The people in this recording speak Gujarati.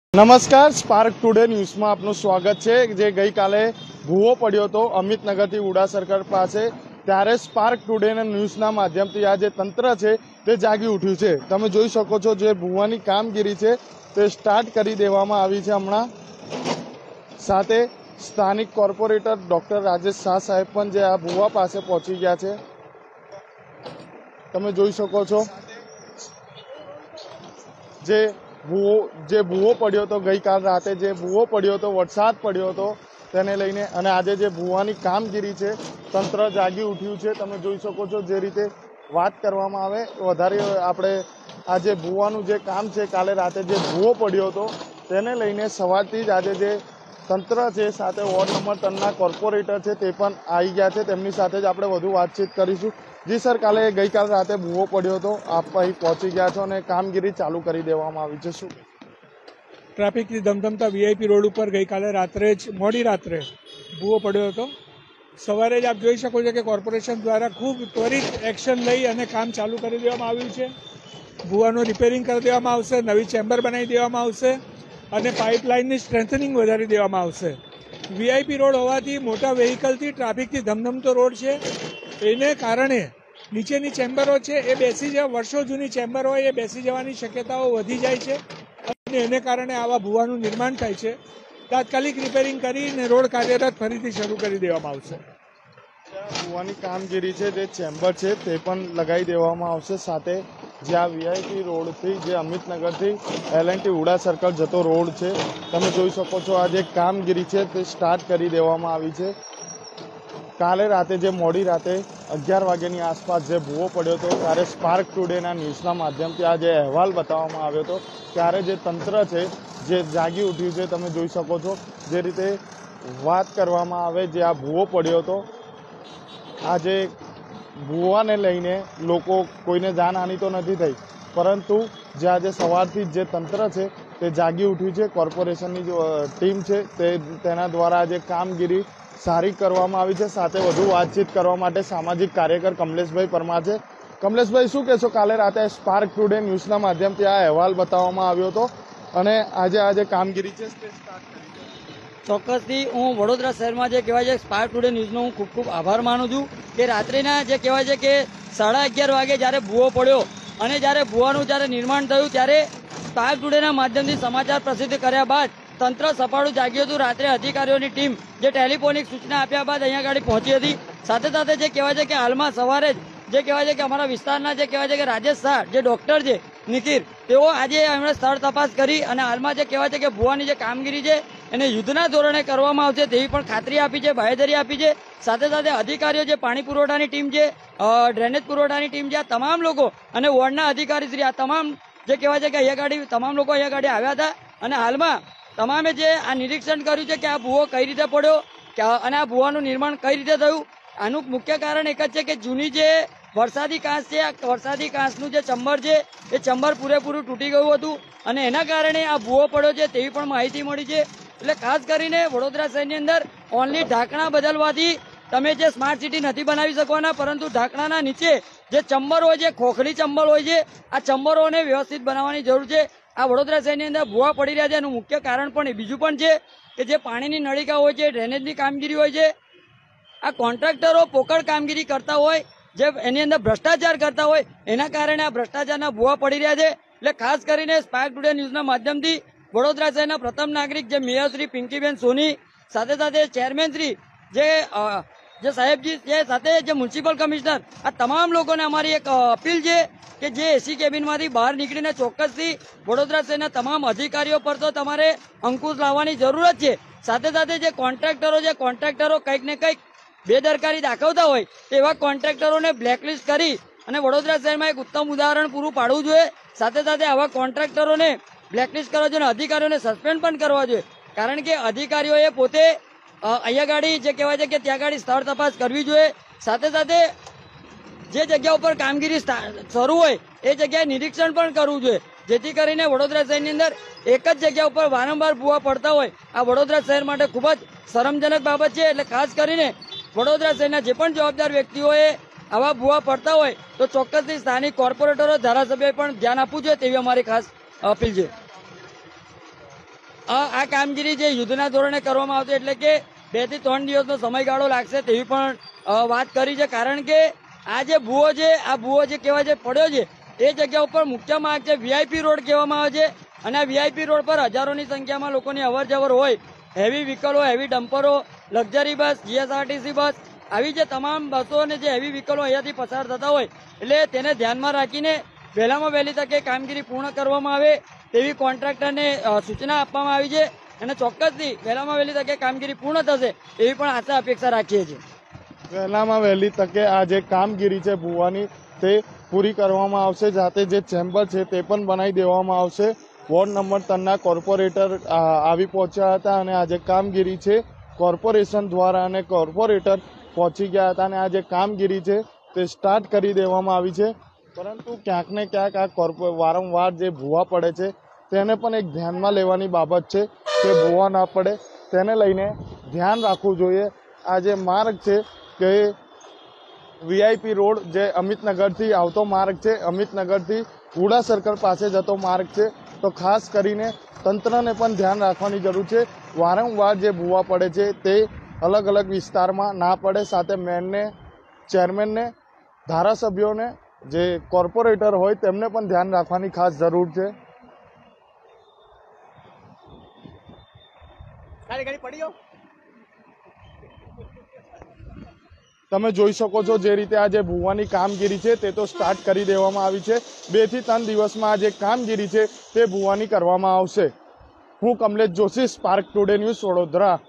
નમસ્કાર, સ્પાર્ક ટુડે ન્યૂઝમાં આપનું સ્વાગત છે। જે ગઈકાલે ભૂવો પડ્યો હતો અમિતનગરથી ઉડા સર્કલ પાસે, ત્યારે સ્પાર્ક ટુડેના ન્યૂઝના માધ્યમથી આ જે તંત્ર છે તે જાગી ઉઠ્યું છે। તમે જોઈ શકો છો જે ભૂવાની કામગીરી છે તે સ્ટાર્ટ કરી દેવામાં આવી છે હમણાં। સાથે સ્થાનિક કોર્પોરેટર ડોક્ટર રાજેશ શાહ સાહેબ પણ જે આ ભૂવા પાસે પહોંચી ગયા છે, તમે જોઈ શકો છો। જે ભૂવો પડ્યો હતો ગઈકાલ રાતે, જે ભૂવો પડ્યો હતો, વરસાદ પડ્યો હતો, તેને લઈને અને આજે જે ભૂવાની કામગીરી છે તંત્ર જાગી ઉઠ્યું છે। તમે જોઈ શકો છો જે રીતે વાત કરવામાં આવે વધારે આપણે આ જે ભૂવાનું જે કામ છે, કાલે રાતે જે ભૂવો પડ્યો હતો તેને લઈને સવારથી જ આજે જે તંત્ર છે સાથે વોર્ડ નંબર 3ના કોર્પોરેટર છે તે પણ આવી ગયા છે। તેમની સાથે જ આપણે વધુ વાતચીત કરીશું। જી સર, ગઈકાલ રાતે ભૂવો પડ્યો હતો, આપ અહીં પહોંચી ગયા છો અને કામગીરી ચાલુ કરી દેવામાં આવી છે, શું? ટ્રાફિકથી ધમધમતા વીઆઈપી રોડ ઉપર ગઈકાલે રાત્રે જ મોડી રાત્રે ભૂવો પડ્યો હતો। સવારે જ આપ જોઈ શકો છો કે કોર્પોરેશન દ્વારા ખૂબ ત્વરિત એક્શન લઈ અને કામ ચાલુ કરી દેવામાં આવ્યું છે। ભૂવાનું રિપેરિંગ કરી દેવામાં આવશે, નવી ચેમ્બર બનાવી દેવામાં આવશે અને પાઇપલાઇનની સ્ટ્રેન્થનિંગ વધારી દેવામાં આવશે। વીઆઈપી રોડ હોવાથી મોટા વેહિકલથી ટ્રાફિકથી ધમધમતો રોડ છે, એને કારણે નીચેની ચેમ્બરો છે એ બેસી જવા, વર્ષો જૂની ચેમ્બર હોય એ બેસી જવાની શક્યતાઓ વધી જાય છે અને એને કારણે આવા ભૂવાનું નિર્માણ થાય છે। તાત્કાલિક રિપેરિંગ કરીને રોડ કાર્યરત ફરીથી શરૂ કરી દેવામાં આવશે। ભૂવાની કામગીરી છે જે ચેમ્બર છે તે પણ લગાવી દેવામાં આવશે। સાથે જે આ વીઆઈપી રોડથી જે અમિતનગરથી L&T ઉડા સર્કલ જતો રોડ છે, તમે જોઈ શકો છો આ જે કામગીરી છે તે સ્ટાર્ટ કરી દેવામાં આવી છે। કાલે રાતે જે મોડી રાતે 11 વાગ્યાની આસપાસ જે ભૂવો પડ્યો હતો ત્યારે સ્પાર્ક ટુડેના ન્યૂઝના માધ્યમથી આ જે અહેવાલ બતાવવામાં આવ્યો હતો, ત્યારે જે તંત્ર છે જે જાગી ઉઠ્યું છે। તમે જોઈ શકો છો જે રીતે વાત કરવામાં આવે, જે આ ભૂવો પડ્યો હતો, આ જે ભૂવાને લઈને લોકો કોઈને જાનહાનિ તો નથી થઈ, પરંતુ જે આજે સવારથી જે તંત્ર છે તે જાગી ઉઠ્યું છે। કોર્પોરેશનની જે ટીમ છે તેના દ્વારા જે કામગીરી સારી કરવામાં આવી છે। સાથે વધુ વાતચીત કરવા માટે સામાજિક કાર્યકર કમલેશભાઈ પરમાર છે। કમલેશભાઈ, શું કહેશો? કાલે રાતે સ્પાર્ક ટુડે ન્યૂઝના માધ્યમથી આ અહેવાલ બતાવવામાં આવ્યો હતો અને આજે આ જે કામગીરી છે તે સ્ટાર્ટ કરી છે। ચોક્કસથી હું વડોદરા શહેરમાં જે કહેવાય છે સ્પાર્ક ટુડે ન્યૂઝનો હું ખૂબ ખૂબ આભાર માનું છું કે રાત્રિના જે કહેવાય છે કે 11:30 વાગે જ્યારે ભૂવો પડ્યો અને જ્યારે ભૂવાનું જ્યારે નિર્માણ થયું ત્યારે સ્પાર્ક ટુડેના માધ્યમથી સમાચાર પ્રસિદ્ધ કર્યા બાદ તંત્ર સફાળું જાગ્યું હતું। રાત્રે અધિકારીઓની ટીમ જે ટેલિફોનિક સૂચના આપ્યા બાદ અહીંયા આગળ પહોંચી હતી। સાથે સાથે જે કહેવાય છે કે હાલમાં સવારે જ જે કહેવાય છે કે અમારા વિસ્તારના જે કહેવાય છે કે રાજેશ શાહ જે ડોક્ટર છે નિકિર, તેઓ આજે એમણે સ્થળ તપાસ કરી અને હાલમાં જે કહેવાય છે કે ભૂવાની જે કામગીરી છે એને યુદ્ધના ધોરણે કરવામાં આવશે તેવી પણ ખાતરી આપી છે, બાહેધરી આપી છે। સાથે સાથે અધિકારીઓ જે પાણી પુરવઠાની ટીમ છે, ડ્રેનેજ પુરવઠાની ટીમ છે, આ તમામ લોકો અને વોર્ડના અધિકારી શ્રી આ તમામ જે કહેવાય છે કે અહીંયા ગાડી તમામ લોકો અહીંયા ગાડી આવ્યા હતા અને હાલમાં તમામે જે આ નિરીક્ષણ કર્યું છે કે આ ભૂવો કઈ રીતે પડ્યો અને આ ભૂવાનું નિર્માણ કઈ રીતે થયું। આનું મુખ્ય કારણ એક જ છે કે જૂની જે વરસાદી કાંસ છે, આ વરસાદી કાંસનું જે ચંબર છે એ ચંબર પૂરેપૂરું તૂટી ગયું હતું અને એના કારણે આ ભૂવો પડ્યો છે તેવી પણ માહિતી મળી છે। એટલે ખાસ કરીને વડોદરા શહેરની અંદર ઓનલી ઢાંકણા બદલવાથી તમે જે સ્માર્ટ સિટી નથી બનાવી શકવાના, પરંતુ ઢાંકણાના નીચે જે ચંબર હોય છે, ખોખલી ચંબર હોય છે, આ ચંબરોને વ્યવસ્થિત બનાવવાની જરૂર છે। આ વડોદરા શહેરની અંદર ભૂવા પડી રહ્યા છે એનું મુખ્ય કારણ પણ બીજું પણ છે કે જે પાણીની નળિકા હોય છે, ડ્રેનેજની કામગીરી હોય છે, આ કોન્ટ્રાક્ટરો પોકળ કામગીરી કરતા હોય, જે એની અંદર ભ્રષ્ટાચાર કરતા હોય, એના કારણે આ ભ્રષ્ટાચારના ભૂવા પડી રહ્યા છે। એટલે ખાસ કરીને સ્પાર્ક ટુડે ન્યૂઝના માધ્યમથી વડોદરા શહેરના પ્રથમ નાગરિક જે મેયર શ્રી પિંકીબેન સોની, સાથે સાથે ચેરમેન શ્રી જે સાહેબજી છે, સાથે જે મ્યુનિસિપલ કમિશનર, આ તમામ લોકોને અમારી એક અપીલ છે કે જે એસી કેબિનમાંથી બહાર નીકળીને ચોક્કસથી વડોદરા શહેરના તમામ અધિકારીઓ પર તો તમારે અંકુશ લાવવાની જરૂરત છે। સાથે સાથે જે કોન્ટ્રાક્ટરો કંઈક ને કંઈક બેદરકારી દાખવતા હોય એવા કોન્ટ્રાક્ટરોને બ્લેકલિસ્ટ કરી અને વડોદરા શહેરમાં એક ઉત્તમ ઉદાહરણ પૂરું પાડવું જોઈએ। સાથે સાથે આવા કોન્ટ્રાક્ટરોને બ્લેકલિસ્ટ કરવા જોઈએ અને અધિકારીઓને સસ્પેન્ડ પણ કરવા જોઈએ, કારણ કે અધિકારીઓએ પોતે અહીંયા ગાડી જે કહેવાય છે કે ત્યાં ગાડી સ્થળ તપાસ કરવી જોઈએ। સાથે સાથે જે જગ્યા ઉપર કામગીરી શરૂ હોય એ જગ્યાએ નિરીક્ષણ પણ કરવું જોઈએ, જેથી કરીને વડોદરા શહેરની અંદર એક જ જગ્યા ઉપર વારંવાર ભૂવા પડતા હોય આ વડોદરા શહેર માટે ખૂબ જ શરમજનક બાબત છે। એટલે ખાસ કરીને વડોદરા શહેરના જે પણ જવાબદાર વ્યક્તિઓએ આવા ભૂવા પડતા હોય તો ચોક્કસથી સ્થાનિક કોર્પોરેટરો, ધારાસભ્યોએ પણ ધ્યાન આપવું જોઈએ તેવી અમારી ખાસ અપીલ છે। આ કામગીરી જે યુદ્ધના ધોરણે કરવામાં આવતી એટલે કે 2 થી 3 દિવસનો સમયગાળો લાગશે તેવી પણ વાત કરી છે. કારણ કે આ જે ભૂવો છે, આ ભૂવો જે કહેવાય છે પડ્યો છે, એ જગ્યા ઉપર મુખ્ય માર્ગ છે વીઆઈપી રોડ કહેવામાં આવે છે. અને આ વીઆઈપી રોડ પર હજારોની સંખ્યામાં લોકોની અવર જવર હોય. હેવી વ્હીકલો, હેવી ડમ્પરો, લક્ઝરી બસ, જીએસઆરટીસી બસ, આવી જે તમામ બસો અને જે હેવી વ્હીકલો અહીંયાથી પસાર થતા હોય એટલે તેને ધ્યાનમાં રાખીને વહેલામાં વહેલી તકે કામગીરી પૂર્ણ કરવામાં આવે તેવી કોન્ટ્રાક્ટરને સૂચના આપવામાં આવી છે. અને ચોક્કસથી વહેલામાં વહેલી તકે કામગીરી પૂર્ણ થશે એવી પણ આશા અપેક્ષા રાખીએ છીએ. વહેલામાં વહેલી તકે આ જે કામગીરી છે ભૂવાની તે પૂરી કરવામાં આવશે. જાતે જે ચેમ્બર છે તે પણ બનાવી દેવામાં આવશે. વોર્ડ નંબર 3ના કોર્પોરેટર આવી પહોંચ્યા હતા અને આ જે કામગીરી છે કોર્પોરેશન દ્વારા અને કોર્પોરેટર પહોંચી ગયા હતા અને આ જે કામગીરી છે તે સ્ટાર્ટ કરી દેવામાં આવી છે. પરંતુ ક્યાંક ને ક્યાંક આ વારંવાર જે ભૂવા પડે છે તેને પણ એક ધ્યાનમાં લેવાની બાબત છે કે ભૂવા ના પડે તેને લઈને ધ્યાન રાખવું જોઈએ. આ જે માર્ગ છે કે વીઆઈપી રોડ જે અમિતનગરથી આવતો માર્ગ છે, અમિતનગરથી ઉડા સર્કલ પાસે જતો માર્ગ છે, તો ખાસ કરીને તંત્રને પણ ધ્યાન રાખવાની જરૂર છે. વારંવાર જે ભૂવા પડે છે તે અલગ અલગ વિસ્તારમાં ના પડે. સાથે મેયરને, ચેરમેનને, ધારાસભ્યોને, જે કોર્પોરેટર હોય તેમને પણ ધ્યાન રાખવાની ખાસ જરૂર છે. તમે જોઈ શકો છો જે રીતે આ જે ભૂવાની કામગીરી છે તે તો સ્ટાર્ટ કરી દેવામાં આવી છે. 2 થી 3 દિવસમાં આ જે કામગીરી છે તે ભૂવાની કરવામાં આવશે. હું Kamlesh Joshi, Spark Today News, Vadodara.